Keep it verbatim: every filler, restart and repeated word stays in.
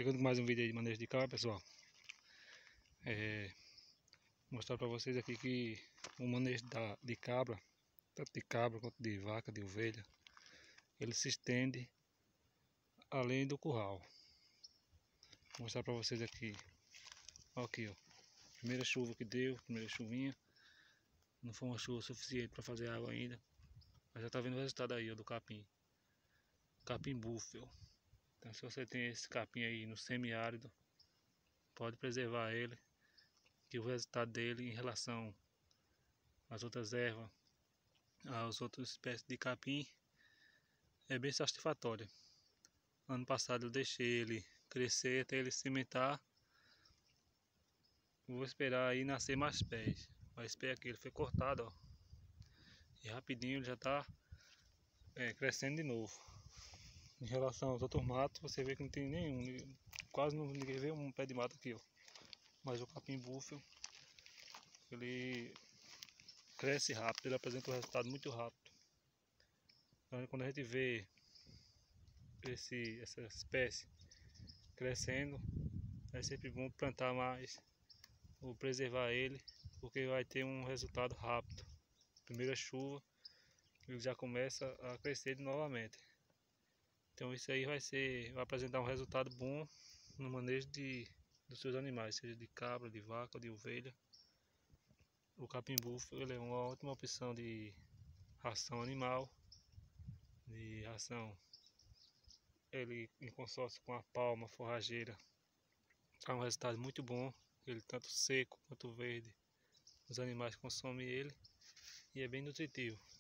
Chegando com mais um vídeo aí de manejo de cabra, pessoal. É, mostrar para vocês aqui que o manejo da, de cabra, tanto de cabra quanto de vaca, de ovelha, ele se estende além do curral. Vou mostrar para vocês aqui. Ó, aqui, ó. Primeira chuva que deu, primeira chuvinha. Não foi uma chuva suficiente para fazer água ainda, mas já tá vendo o resultado aí, ó, do capim. Capim búfalo. Então, se você tem esse capim aí no semiárido, pode preservar ele, que o resultado dele em relação às outras ervas, às outras espécies de capim, é bem satisfatório. Ano passado eu deixei ele crescer até ele cimentar. Vou esperar aí nascer mais pés. Mas pé aqui ele foi cortado, ó, e rapidinho ele já está é, crescendo de novo. Em relação aos outros matos, você vê que não tem nenhum, quase não ninguém vê um pé de mato aqui, ó. Mas o capim búfalo, ele cresce rápido, ele apresenta um resultado muito rápido. Então, quando a gente vê esse, essa espécie crescendo, é sempre bom plantar mais ou preservar ele, porque vai ter um resultado rápido. Primeira chuva, ele já começa a crescer novamente. Então isso aí vai ser, vai apresentar um resultado bom no manejo de, dos seus animais, seja de cabra, de vaca, de ovelha. O capim búfalo ele é uma ótima opção de ração animal, de ração, ele em consórcio com a palma forrageira, dá um resultado muito bom. Ele tanto seco quanto verde, os animais consomem ele e é bem nutritivo.